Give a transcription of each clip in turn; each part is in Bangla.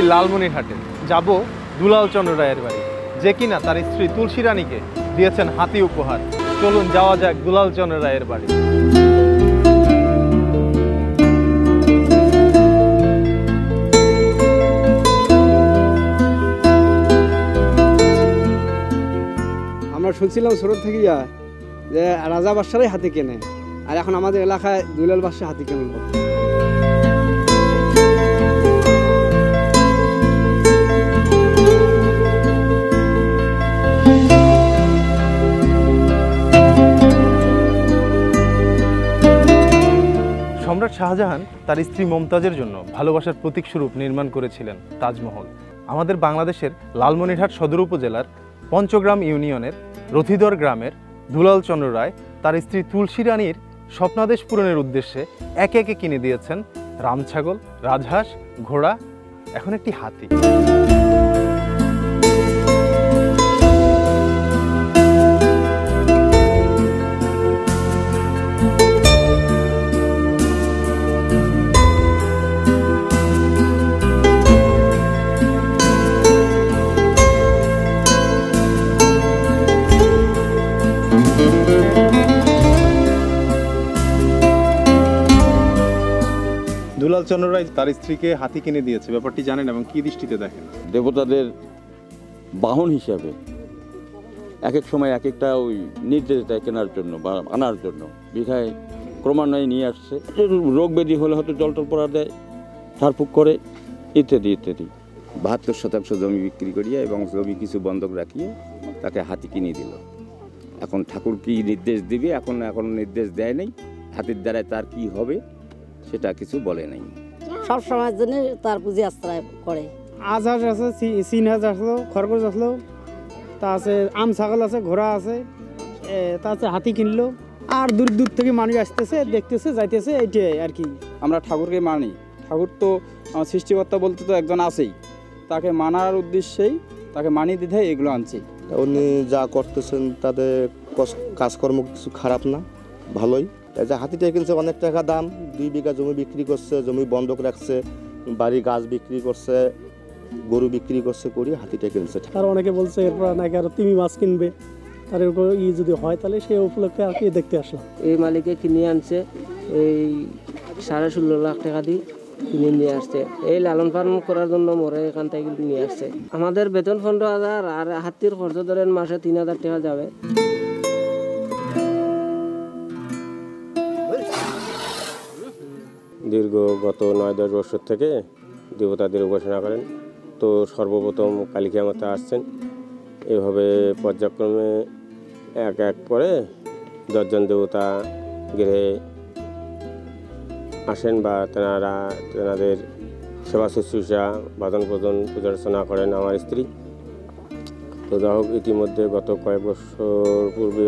লালমনিরহাটে, যাব দুলাল চন্দ্র রায়ের বাড়ি, যে কিনা তার স্ত্রী তুলসী রানীকে দিয়েছেন হাতি উপহার। চলুন যাওয়া যাক দুলাল চন্দ্র রায়ের বাড়ি। আমরা শুনছিলাম ছোট থেকে যে রাজা বাদশারাই হাতি কেনে, আর এখন আমাদের এলাকায় দুলাল বাদশা হাতি কেনেন। সম্রাট শাহজাহান তার স্ত্রী মমতাজের জন্য ভালোবাসার প্রতীক স্বরূপ নির্মাণ করেছিলেন তাজমহল। আমাদের বাংলাদেশের লালমনিরহাট সদর উপজেলার পঞ্চগ্রাম ইউনিয়নের রথিদর গ্রামের দুলাল চন্দ্র রায় তার স্ত্রী তুলসী রানীর স্বপ্নাদেশ পূরণের উদ্দেশ্যে একে একে কিনে দিয়েছেন রামছাগল, রাজহাঁস, ঘোড়া, এখন একটি হাতি। দুলাল চন্দ্র রায় তার স্ত্রীকে হাতি কিনে দিয়েছে, ব্যাপারটি জানেন এবং কি দৃষ্টিতে দেখেন? দেবতাদের বাহন হিসাবে এক এক সময় এক একটা ওই নির্দেশ দেয় কেনার জন্য বা আনার জন্য, বিধায় ক্রমান্বয়ে নিয়ে আসছে। রোগ ব্যাধি হলে হয়তো জল টল পড়া দেয়, ঝাড়ফুঁক করে, ইত্যাদি ইত্যাদি। ৭২% জমি বিক্রি করিয়া এবং জমি কিছু বন্ধক রাখিয়ে তাকে হাতি কিনে দিল। এখন ঠাকুর কি নির্দেশ দিবে, এখন নির্দেশ দেয় নাই। হাতির দ্বারা তার কি হবে সেটা কিছু বলে নাই। সব সময়ের জন্য তার পুঁজি আশ্রয় করে। আজহাঁস আছে, চীন হাঁস আছে, খরগোশ আসলো, তা আছে আম ছাগল আছে, ঘোড়া আছে, তা আছে হাতি কিনলো। আর দূর দূর থেকে মানুষ আসতেছে, দেখতেছে, যাইতেছে, এইটাই আর কি। আমরা ঠাকুরকে মানি। ঠাকুর তো সৃষ্টিকর্তা বলতে তো একজন আছেই, তাকে মানার উদ্দেশ্যেই তাকে মানি দিতে এগুলো আনছি। উনি যা করতেছেন তাদের কাজকর্ম কিছু খারাপ না, ভালোই। যে হাতিটা কিনছে অনেক টাকা দাম, 2 বিঘা জমি বিক্রি করছে, জমি বন্ধক রাখছে, বাড়ি গাছ বিক্রি করছে, গরু বিক্রি করছে, করে হাতিটা কিনছে। আর অনেকে বলছে এরপর নাকি আরো তিমি মাছ কিনবে, তার উপর যদি হয় তাহলে সেই উপলক্ষে আর কি দেখতে আসলাম। এই মালিকে কিনে আনছে এই 16.5 লাখ টাকা দিয়ে কিনে নিয়ে আসছে। এই লালন পালন করার জন্য মোরে এখান থেকে নিয়ে আসছে। আমাদের বেতন 15,000 আর হাতির খরচ ধরেন মাসে 3,000 টাকা যাবে। দীর্ঘ গত 9-10 বছর থেকে দেবতাদের উপাসনা করেন। তো সর্বপ্রথম কালিকা মাতা আসছেন, এভাবে পর্যায়ক্রমে এক এক করে 10 জন দেবতা গৃহে আসেন বা তেনাদের সেবা শুশ্রূষা বাদন প্রদন পূজা অর্চনা করেন আমার স্ত্রী। তো যাই হোক, ইতিমধ্যে গত কয়েক বছর পূর্বে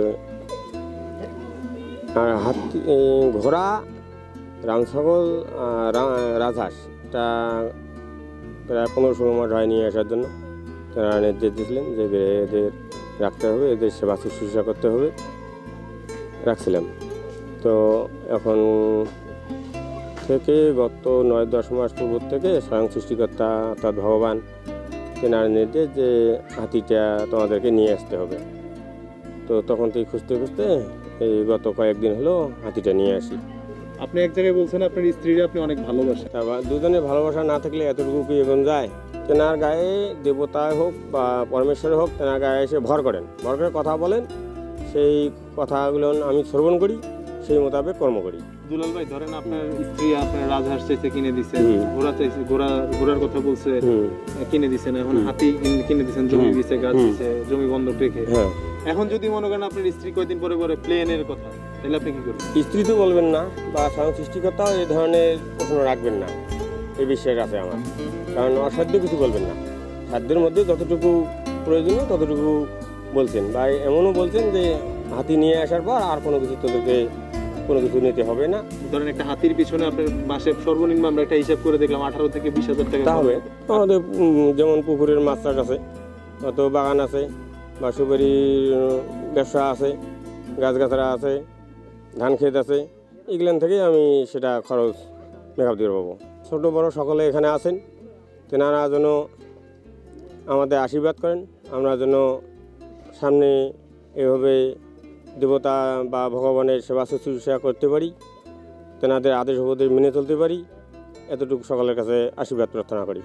হাতি, ঘোড়া, রামছাগল, রাজহাঁস এটা প্রায় 15-16 মাস হয় নিয়ে আসার জন্য তারা নির্দেশ দিয়েছিলেন যে এদের রাখতে হবে, এদের সেবা শুশ্রূষা করতে হবে, রাখছিলাম। তো এখন থেকে গত 9-10 মাস পূর্ব থেকে স্বয়ং সৃষ্টিকর্তা অর্থাৎ ভগবান তেনার নির্দেশ যে হাতিটা তোমাদেরকে নিয়ে আসতে হবে। তো তখন থেকে খুঁজতে খুঁজতে এই গত কয়েকদিন হলো হাতিটা নিয়ে আসি। আপনি এক জায়গায় বলছেন আপনার স্ত্রীরা আপনি অনেক ভালোবাসেন। দুজনের ভালোবাসা না থাকলে এতটুকু কি এগোন যায়? তেনার গায়ে দেবতায় হোক বা পরমেশ্বরে হোক, তেনার গায়ে এসে ভর করে কথা বলেন, সেই কথাগুলো আমি শ্রবণ করি, সেই মোতাবেক কর্ম করি। দুলাল ভাই, ধরেন আপনার স্ত্রী আপনার রাজহাঁস চাইছে কিনে দিছে, ঘোড়া চাইছে, ঘোড়ার কথা বলছে কিনে দিছেন, এখন হাতি কিনে দিছেন, জমি দিছে, গাছ দিছে, জমি বন্ধক রেখে। এখন যদি মনে করেন আপনার স্ত্রী কয়েকদিন পরে পরে প্লেনের কথা, তাহলে আপনি কি করবেন? স্ত্রী তো বলবেন না বা স্বয়ং সৃষ্টিকর্তাও এই ধরনের প্রশ্ন রাখবেন না, এই বিশ্বাস আছে আমার। কারণ অসাধ্য কিছু বলবেন না, সাধ্যের মধ্যে যতটুকু প্রয়োজনীয় ততটুকু বলছেন। বা এমনও বলছেন যে হাতি নিয়ে আসার পর আর কোনো কিছু তোদেরকে কোনো কিছু নিতে হবে না। ধরেন একটা হাতির পিছনে আপনার মাসে সর্বনিম্ন আমরা একটা হিসাব করে দেখলাম 18 থেকে 20,000 টাকা হবে। আমাদের যেমন পুকুরের মাছ চাষ আছে, অত বাগান আছে, বা সুপারির ব্যবসা আছে, গাছগাছরা আছে, ধান ক্ষেত আছে, এগুলো থেকে আমি সেটা খরচ মেকআপ দিয়ে পাবো। ছোটো বড়ো সকলে এখানে আছেন, তেনারা যেন আমাদের আশীর্বাদ করেন, আমরা যেন সামনে এভাবে দেবতা বা ভগবানের সেবা শুশ্রূষা করতে পারি, তেনাদের আদেশ উপদেশ মেনে চলতে পারি, এতটুকু সকলের কাছে আশীর্বাদ প্রার্থনা করি।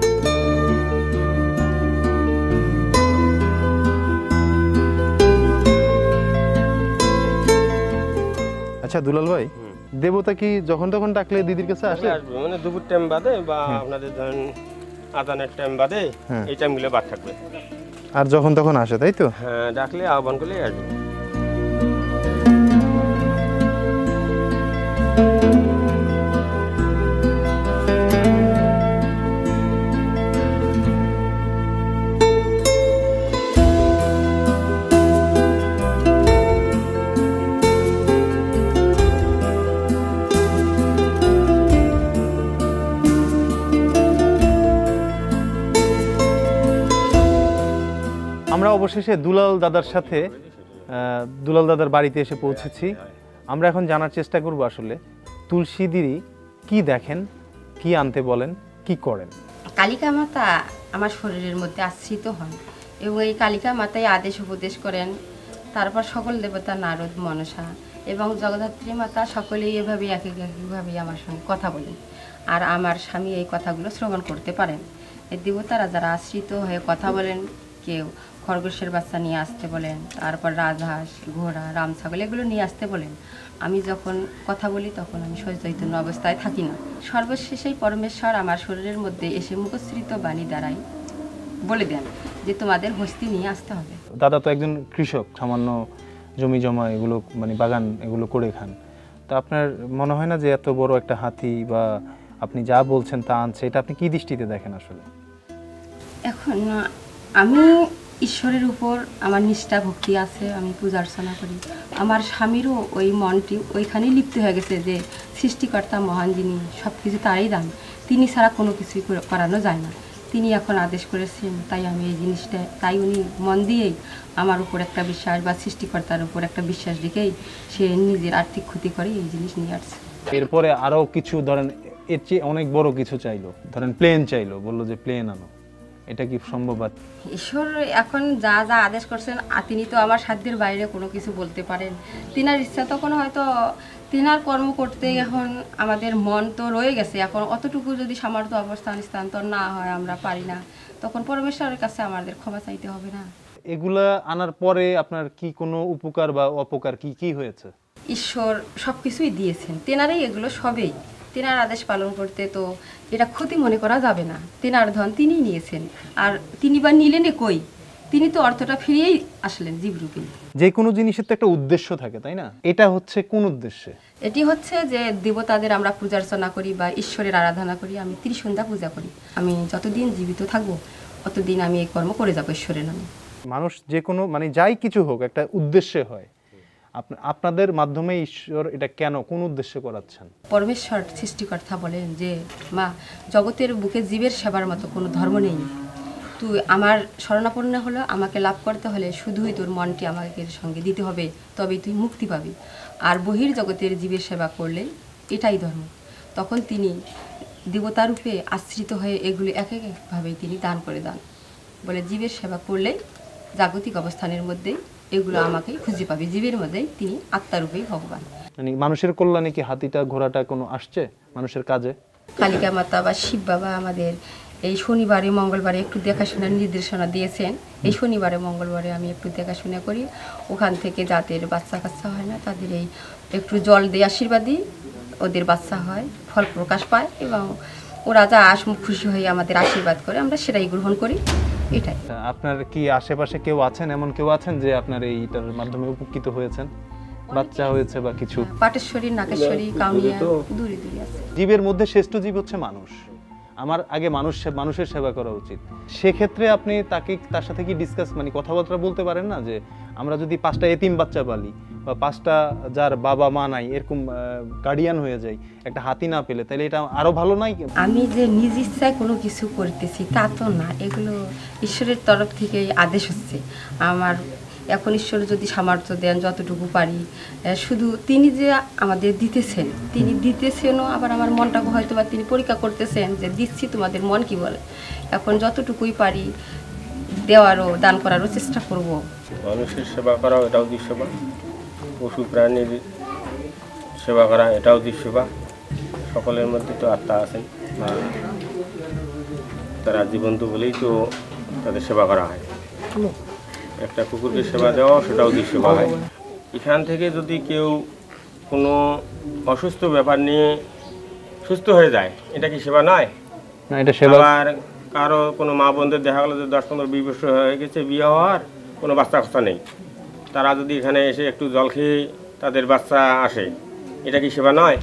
আচ্ছা দুলাল ভাই, দেবতা কি যখন তখন ডাকলে দিদির কাছে আসে? মানে দুপুর টাইম বাদে বা আপনাদের ধরেন আদানের টাইম বাদে এই টাইমগুলো বাদ থাকবে। আর যখন তখন আসে, তাই তো? হ্যাঁ, ডাকলে আহ্বান করলে আসবে। আমরা অবশেষে দুলাল দাদার সাথে দুলাল দাদার বাড়িতে এসে পৌঁছেছি। আমরা এখন জানার চেষ্টা করব আসলে তুলসী দিদি কি দেখেন, কি আনতে বলেন, কি করেন। কালিকা মাতা আমার শরীরের মধ্যে আশ্রিত হন এবং এই কালিকা মাতাই আদেশ উপদেশ করেন। তারপর সকল দেবতা নারদ, মনসা এবং জগদ্ধাত্রী মাতা সকলেই এভাবেই একইভাবেই আমার সঙ্গে কথা বলেন। আর আমার স্বামী এই কথাগুলো শ্রবণ করতে পারেন। এই দেবতারা যারা আশ্রিত হয়ে কথা বলেন, কেউ খরগোশের বাচ্চা নিয়ে আসতে বলেন, তারপর রাজহাঁস, ঘোড়া, রাম ছাগল এগুলো নিয়ে আসতে বলেন। আমি যখন কথা বলি তখন আমি সচৈতন্য অবস্থায় থাকি না। সর্বশেষেই পরমেশ্বর আমার শরীরের মধ্যে এসে মুখশ্রিত বাণী দ্বারাই বলে দেন যে তোমাদের হস্তি নিয়ে আসতে হবে। দাদা তো একজন কৃষক, সামান্য জমি জমা এগুলো মানে বাগান এগুলো করে খান। তো আপনার মনে হয় না যে এত বড় একটা হাতি বা আপনি যা বলছেন তা আনছে, এটা আপনি কি দৃষ্টিতে দেখেন আসলে? এখন আমি ঈশ্বরের উপর আমার নিষ্ঠা ভক্তি আছে, আমি পূজা অর্চনা করি। আমার স্বামীরও ওই মনটি ওইখানেই লিপ্ত হয়ে গেছে যে সৃষ্টিকর্তা মহান যিনি, সব কিছু তারই দান, তিনি ছাড়া কোনো কিছুই করানো যায় না। তিনি এখন আদেশ করেছেন, তাই আমি এই জিনিসটা, তাই উনি মন দিয়েই আমার উপর একটা বিশ্বাস বা সৃষ্টিকর্তার উপর একটা বিশ্বাস রেখেই সে নিজের আর্থিক ক্ষতি করে এই জিনিস নিয়ে আসছে। এরপরে আরও কিছু ধরেন এর চেয়ে অনেক বড় কিছু চাইলো, ধরেন প্লেন চাইলো, বললো যে প্লেন আনো, এটা কি সম্ভব? ঈশ্বর এখন যা যা আদেশ করছেন তিনি তো আমার সাধ্যের বাইরে কোনো কিছু বলতে পারেন। তিনার ইচ্ছা তখন হয়তো তিনার কর্ম করতে এখন আমাদের মন তো রয়ে গেছে। এখন অতটুকু যদি সামর্থ্য অবস্থান স্থানান্তর না হয়, আমরা পারি না, তখন পরমেশ্বরের কাছে আমাদের ক্ষমা চাইতে হবে না? এগুলা আনার পরে আপনার কি কোনো উপকার বা অপকার কি কি হয়েছে? ঈশ্বর সব কিছুই দিয়েছেন, তেনারই এগুলো সবেই। তেনার আদেশ পালন করতে তো এটা ক্ষতি মনে করা যাবে না। তেনার ধন তিনিই নিয়েছেন, আর তিনি বা নিলেন কই? তিনি তো অর্থটা ফিরিয়েই আসলেন জীবরূপে। যে কোনো জিনিসের তো একটা উদ্দেশ্য থাকে, তাই না? এটা হচ্ছে কোন উদ্দেশ্যে? এটি হচ্ছে যে দেবতাদের আমরা পূজা অর্চনা করি বা ঈশ্বরের আরাধনা করি। আমি ত্রিসন্ধ্যা পূজা করি। আমি যতদিন জীবিত থাকবো ততদিন আমি এই কর্ম করে যাবো ঈশ্বরের নামে। মানুষ যে কোনো মানে যাই কিছু হোক একটা উদ্দেশ্যে হয়। আপনাদের মাধ্যমে ঈশ্বর এটা কেন, কোন উদ্দেশ্যে করাচ্ছেন? পরমেশ্বর সৃষ্টিকর্তা বলেন যে মা, জগতের বুকে জীবের সেবার মতো কোনো ধর্ম নেই। তুই আমার শরণাপন্ন হলো, আমাকে লাভ করতে হলে শুধুই তোর মনটি আমাকে সঙ্গে দিতে হবে, তবেই তুই মুক্তি পাবি। আর বহির জগতের জীবের সেবা করলে এটাই ধর্ম। তখন তিনি দেবতারূপে আশ্রিত হয়ে এগুলি এক একভাবেই তিনি দান করে দেন। বলে জীবের সেবা করলে জাগতিক অবস্থানের মধ্যে এগুলো আমাকেই খুঁজে পাবে, জীবের মধ্যেই তিনি আত্মারূপেই ভগবান। মানে মানুষের কল্যাণে কি হাতিটা ঘোড়াটা কোনো আসছে মানুষের কাজে? কালিকা মাতা বা শিব বাবা আমাদের এই শনিবারে মঙ্গলবারে একটু দেখাশোনার নির্দেশনা দিয়েছেন। এই শনিবারে মঙ্গলবারে আমি একটু দেখাশোনা করি। ওখান থেকে যাদের বাচ্চা কাচ্চা হয় না তাদের এই একটু জল দিয়ে আশীর্বাদ দিই, ওদের বাচ্চা হয়, ফল প্রকাশ পায় এবং ওরা যা আসমুখ খুশি হয়ে আমাদের আশীর্বাদ করে, আমরা সেটাই গ্রহণ করি। এটাই। আপনার কি আশেপাশে কেউ আছেন, এমন কেউ আছেন যে আপনার এইটার মাধ্যমে উপকৃত হয়েছেন, বাচ্চা হয়েছে বা কিছু? পাটেশ্বরী, নাগেশ্বরী, কাউনিয়া দূরে দূরে আছে। জীবের মধ্যে শ্রেষ্ঠ জীব হচ্ছে মানুষ। আমার আগে মানুষের সেবা করা উচিত। সেক্ষেত্রে আপনি তার সাথে কি ডিসকাস মানে কথাবার্তা বলতে পারেন না যে আমরা যদি 5টা এতিম বাচ্চা পালি বা 5টা যার বাবা মা নাই এরকম গার্ডিয়ান হয়ে যায় একটা হাতি না পেলে, তাহলে এটা আরো ভালো নাই? আমি যে নিজ ইচ্ছায় কোনো কিছু করতেছি তা তো না, এগুলো ঈশ্বরের তরফ থেকে আদেশ হচ্ছে। আমার এখন ঈশ্বর যদি সামর্থ্য দেন যতটুকু পারি, শুধু তিনি যে আমাদের দিতেছেন, তিনি দিতেছেনও, আবার আমার মনটাকে হয়তো বা তিনি পরীক্ষা করতেছেন যে দিচ্ছি তোমাদের মন কি বলে। এখন যতটুকুই পারি দেওয়ারও দান করারও চেষ্টা করব। মানুষের সেবা করা এটাও দৃশ্যবা, পশু প্রাণীর সেবা করা এটাও দৃশ্যবা। সকলের মধ্যে তো আত্মা আছেন, তারা জীবন্ত বলেই তো তাদের সেবা করা হয়। একটা কুকুরকে সেবা দেওয়া সেটাও দৃশ্যবা হয়। এখান থেকে যদি কেউ কোনো অসুস্থ ব্যাপার নিয়ে সুস্থ হয়ে যায়, এটা কি সেবা নয়? না, এটা সেবা। আবার কারো কোনো মা বোনদের দেখা গেলো যে 10-15-20 বছর হয়ে গেছে বিয়ে হওয়ার, কোনো বাচ্চা কাচ্চা নেই, তারা যদি এখানে এসে একটু জল খেয়ে তাদের বাচ্চা আসে, এটা কি সেবা নয়?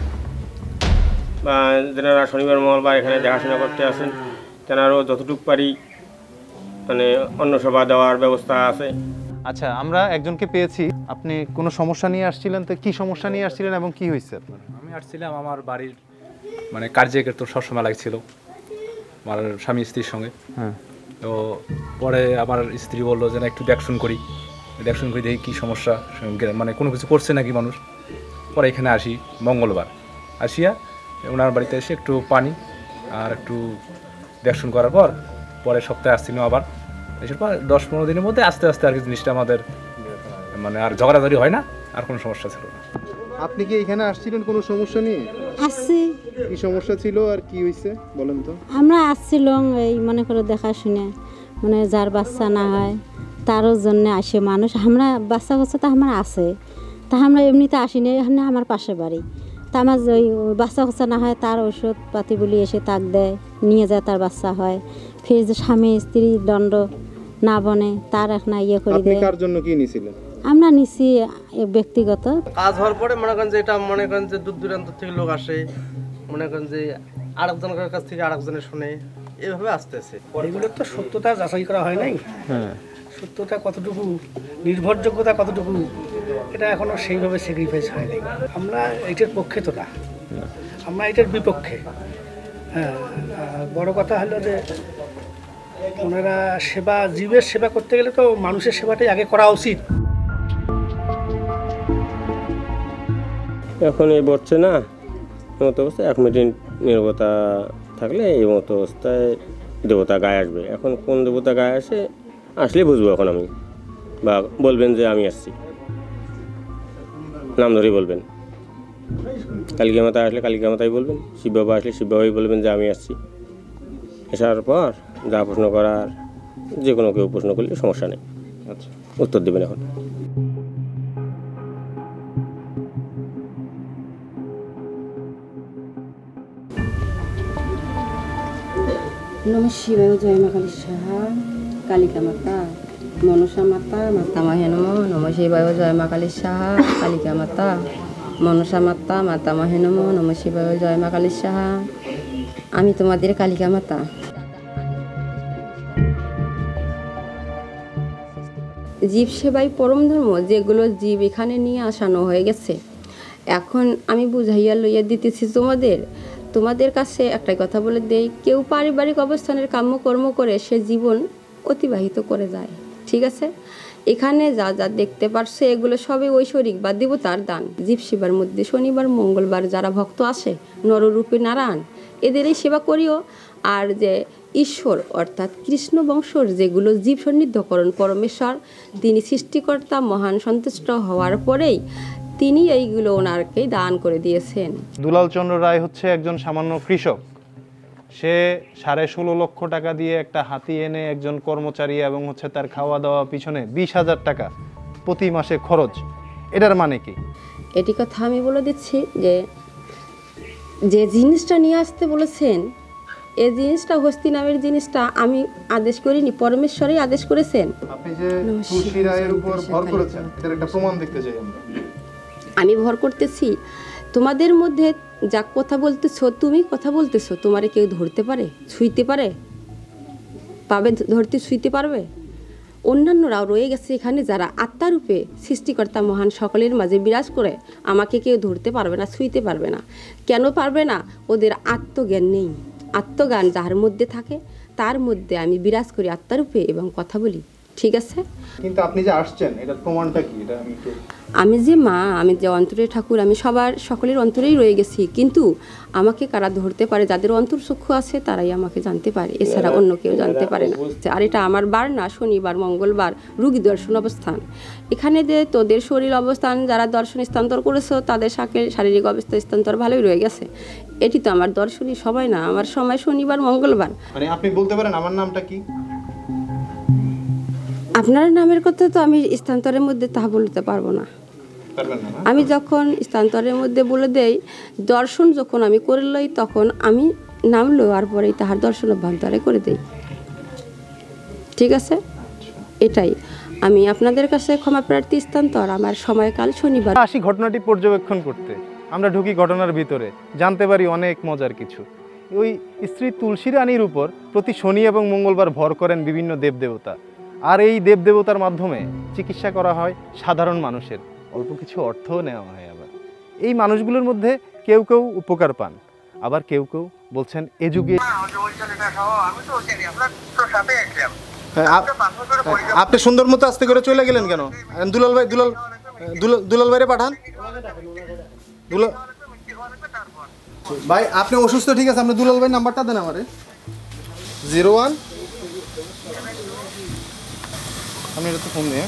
বা যারা শনিবার মঙ্গলবার এখানে দেখাশোনা করতে আসেন, তেনারও যতটুকু পারি মানে অন্ন সেবা দেওয়ার ব্যবস্থা আছে। আচ্ছা, আমরা একজনকে পেয়েছি, আপনি কোনো সমস্যা নিয়ে আসছিলেন, তো কি সমস্যা নিয়ে আসছিলেন এবং কি হয়েছে আপনার? আমি আসছিলাম আমার বাড়ির মানে কার্যের তো সবসময় লাগছিল আমার স্বামী স্ত্রীর সঙ্গে। হ্যাঁ, তো পরে আমার স্ত্রী বললো যে না একটু দেখশন করি দেখি কী সমস্যা, মানে কোনো কিছু করছে নাকি মানুষ। পরে এখানে আসি মঙ্গলবার, আসিয়া ওনার বাড়িতে এসে একটু পানি আর একটু দেখশন করার পর পরের সপ্তাহে আসছিল আবার। এসে পর 10-15 দিনের মধ্যে আস্তে আস্তে আর কি জিনিসটা আমাদের মানে আর ঝগড়াঝড়ি হয় না, আর কোনো সমস্যা ছিল না। আপনি কি এখানে আসছিলেন কোনো সমস্যা নিয়ে? আসছি। কি সমস্যা ছিল আর কি হয়েছে বলেন তো? আমরা আসছিলাম এই মনে করে দেখাশুনে, মানে যার বাচ্চা না হয় তারও জন্য আসে মানুষ। আমরা বাচ্চা কাচ্চা তো আমার আছে, তা আমরা এমনিতে আসিনি, এখানে আমার পাশে বাড়ি। তা আমার ওই বাচ্চা কাচ্চা না হয় তার ওষুধ পাতি বলি এসে তাক দেয়, নিয়ে যায়, তার বাচ্চা হয়। ফের যে স্বামী স্ত্রী দণ্ড না বনে তার এখন ইয়ে করে আপনি দেয়। কার জন্য কি নিয়েছিলেন? আমরা নিছি ব্যক্তিগত। কাজ হওয়ার পরে মনে করেন যে এটা মনে করেন যে দূর দূরান্ত থেকে লোক আসে, মনে করেন যে আরেকজনের কাছ থেকে আরেকজনে শুনে, এভাবে আসতেছে। এগুলোর তো সত্যতা যাচাই করা হয় নাই। হ্যাঁ, সত্যতা কতটুকু, নির্ভরযোগ্যতা কতটুকু, এটা এখনো সেইভাবে স্যাক্রিফাইস হয় নাই। আমরা এটার পক্ষে তো না, আমরা এটার বিপক্ষে। হ্যাঁ, বড় কথা হলো যে ওনারা সেবা, জীবের সেবা করতে গেলে তো মানুষের সেবাটাই আগে করা উচিত। এখন এই বসছে না এমতো অবস্থায় 1 মিনিট নীরবতা থাকলে এই মতো অবস্থায় দেবতা গায়ে আসবে। এখন কোন দেবতা গায়ে আসে আসলে বুঝবো এখন আমি, বা বলবেন যে আমি আসছি, নাম ধরেই বলবেন। কালিকা মাতা আসলে কালিকা মাতাই বলবেন, শিব বাবা আসলে শিব বাবাই বলবেন যে আমি আসছি। আসার পর যা প্রশ্ন করার, যে কোনো কেউ প্রশ্ন করলে সমস্যা নেই, আচ্ছা উত্তর দেবেন। এখন নমঃ শিবায়, জয় মা কালী সাহা, কালিকা মাতা, মনসা মাতা, মাতা মাহে নমঃ। নমঃ শিবায়, জয় মা কালী সাহা, কালিকা মাতা, মনসা মাতা, মাতা মাহে নমঃ। নমঃ শিবায়, জয় মা কালী সাহা। আমি তোমাদের কালিকা মাতা। জীব সেবাই পরম ধর্ম, যেগুলো জীব এখানে নিয়ে আসানো হয়ে গেছে, এখন আমি বুঝাইয়া লইয়া দিতেছি তোমাদের কাছে একটাই কথা বলে দেই, কেউ পারিবারিক অবস্থানের কাম্যকর্ম করে সে জীবন অতিবাহিত করে যায়, ঠিক আছে? এখানে যা যা দেখতে পারছে এগুলো সবই ঐশ্বরিক বা দেবতার দান। জীব সেবার মধ্যে শনিবার মঙ্গলবার যারা ভক্ত আসে, নররূপী নারায়ণ, এদেরই সেবা করিও। আর যে ঈশ্বর অর্থাৎ কৃষ্ণ বংশর যেগুলো জীব সন্নিধ্যকরণ পরমেশ্বর, তিনি সৃষ্টিকর্তা, মহান সন্তুষ্ট হওয়ার পরেই তিনি এইগুলো ওনারকেই দান করে দিয়েছেন। দুলাল চন্দ্র রায় হচ্ছে একজন সামান্য কৃষক। সে 16.5 লক্ষ টাকা দিয়ে একটা হাতি এনে একজন কর্মচারী এবং হচ্ছে তার খাওয়া দাওয়া পিছনে 20,000 টাকা প্রতি মাসে খরচ। এটার মানে কি? এটি কথা আমি বলে দিচ্ছি যে যে জিনিসটা নিয়ে আসতে বলেছেন, এই জিনিসটা হস্তি নামের জিনিসটা আমি আদেশ করিনি, পরমেশ্বরই আদেশ করেছেন। আপনি যে তুলসী রায়ের উপর ভর করেছেন এর একটা প্রমাণ দেখতে চাই আমরা। আমি ভর করতেছি, তোমাদের মধ্যে যা কথা বলতেছো, তুমি কথা বলতেছো, তোমারে কেউ ধরতে পারে, ছুঁইতে পারে? পাবে ধরতে, ছুঁইতে পারবে? অন্যান্যরাও রয়ে গেছে এখানে যারা আত্মারূপে সৃষ্টিকর্তা মহান সকলের মাঝে বিরাজ করে, আমাকে কেউ ধরতে পারবে না, ছুঁইতে পারবে না। কেন পারবে না? ওদের আত্মজ্ঞান নেই। আত্মজ্ঞান যার মধ্যে থাকে তার মধ্যে আমি বিরাজ করি আত্মারূপে এবং কথা বলি। ঠিক আছে। কিন্তু আপনি যে আসছেন এটার প্রমাণটা কি, এটা আমি একটু আমি যে মা, আমি যে অন্তরের ঠাকুর, আমি সকলের অন্তরেই রয়ে গেছি, কিন্তু আমাকে কারা ধরতে পারে, যাদের অন্তর্চক্ষু আছে তারাই আমাকে জানতে পারে, এছাড়া অন্য কেউ জানতে পারে না। আর এটা আমার বার না, শনিবার মঙ্গলবার রুগী দর্শন অবস্থান। এখানে যে তোদের শরীর অবস্থান যারা দর্শন স্থানান্তর করেছো তাদের শারীরিক অবস্থা স্থানান্তর ভালোই রয়ে গেছে, এটি তো আমার দর্শনই সময় না, আমার সময় শনিবার মঙ্গলবার। মানে আপনি বলতে পারেন আমার নামটা কি? আপনার নামের কথা তো আমি স্থানান্তরের মধ্যে তা বলতে পারবো না। আমি যখন স্থানান্তরের মধ্যে বলে দেই, দর্শন যখন আমি করে লই তখন আমি নাম লওয়ার পরেই তাহার দর্শন অভ্যন্তরে করে দেই। ঠিক আছে, এটাই আমি আপনাদের কাছে ক্ষমা প্রার্থী। স্থানান্তর আমার সময়কাল শনিবার। আসি ঘটনাটি পর্যবেক্ষণ করতে। আমরা ঢুকি ঘটনার ভিতরে, জানতে পারি অনেক মজার কিছু। ওই স্ত্রী তুলসী রানীর উপর প্রতি শনি এবং মঙ্গলবার ভর করেন বিভিন্ন দেবদেবতা, আর এই দেবদেবতার মাধ্যমে চিকিৎসা করা হয় সাধারণ মানুষের, অল্প কিছু অর্থও নেওয়া হয়। আবার এই মানুষগুলোর মধ্যে কেউ কেউ উপকার পান, আবার কেউ কেউ বলছেন এ যুগে। আপনি সুন্দর মতো আস্তে করে চলে গেলেন কেন? দুলাল ভাইরে পাঠান। ভাই আপনি অসুস্থ, ঠিক আছে, আপনি দুলাল ভাই নাম্বারটা দেন আমারে। 01 আমি এটা তো ফোন দিয়ে।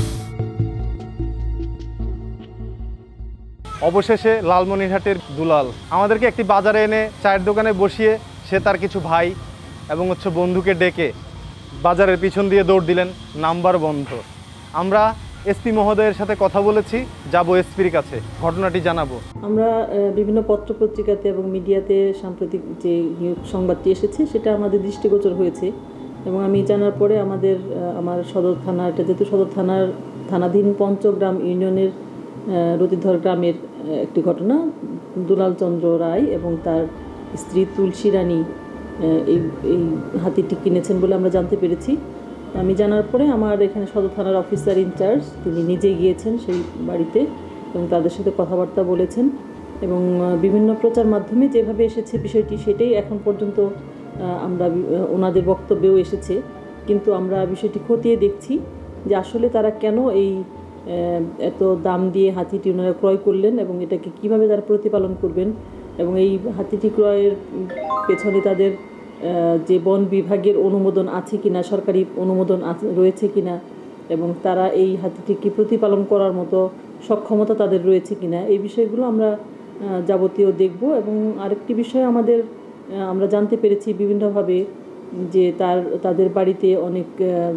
অবশেষে লালমনিরহাটের দুলাল আমাদেরকে একটি বাজারে এনে চায়ের দোকানে বসিয়ে সে তার কিছু ভাই এবং বন্ধুকে ডেকে বাজারের পিছন দিয়ে দৌড় দিলেন, নাম্বার বন্ধ। আমরা এসপি মহোদয়ের সাথে কথা বলেছি, যাব এসপির কাছে, ঘটনাটি জানাবো। আমরা বিভিন্ন পত্রপত্রিকাতে এবং মিডিয়াতে সাম্প্রতিক যে সংবাদটি এসেছে সেটা আমাদের দৃষ্টিগোচর হয়েছে, এবং আমি জানার পরে আমার সদর থানা, এটা যেহেতু সদর থানাধীন পঞ্চগ্রাম ইউনিয়নের রতিধর গ্রামের একটি ঘটনা, দুলাল চন্দ্র রায় এবং তার স্ত্রী তুলসী রানী এই হাতিটি কিনেছেন বলে আমরা জানতে পেরেছি। আমি জানার পরে আমার এখানে সদর থানার অফিসার ইনচার্জ তিনি নিজে গিয়েছেন সেই বাড়িতে এবং তাদের সাথে কথাবার্তা বলেছেন, এবং বিভিন্ন প্রচার মাধ্যমে যেভাবে এসেছে বিষয়টি সেটাই এখন পর্যন্ত আমরা ওনাদের বক্তব্যেও এসেছে, কিন্তু আমরা বিষয়টি খতিয়ে দেখছি যে আসলে তারা কেন এই এত দাম দিয়ে হাতিটি ওনারা ক্রয় করলেন এবং এটাকে কিভাবে তারা প্রতিপালন করবেন, এবং এই হাতিটি ক্রয়ের পেছনে তাদের যে বন বিভাগের অনুমোদন আছে কিনা, সরকারি অনুমোদন রয়েছে কিনা, এবং তারা এই হাতিটিকে প্রতিপালন করার মতো সক্ষমতা তাদের রয়েছে কিনা, এই বিষয়গুলো আমরা যাবতীয় দেখব। এবং আরেকটি বিষয় আমরা জানতে পেরেছি বিভিন্নভাবে যে তাদের বাড়িতে অনেক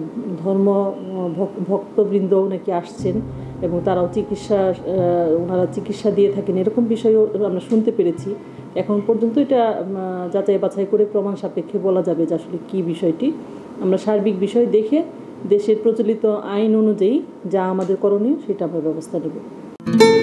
ভক্তবৃন্দ নাকি আসছেন এবং তারাও ওনারা চিকিৎসা দিয়ে থাকেন, এরকম বিষয়ও আমরা শুনতে পেরেছি। এখন পর্যন্ত এটা যাচাই বাছাই করে প্রমাণ সাপেক্ষে বলা যাবে যে আসলে কী বিষয়টি। আমরা সার্বিক বিষয় দেখে দেশের প্রচলিত আইন অনুযায়ী যা আমাদের করণীয় সেটা আমরা ব্যবস্থা নেব।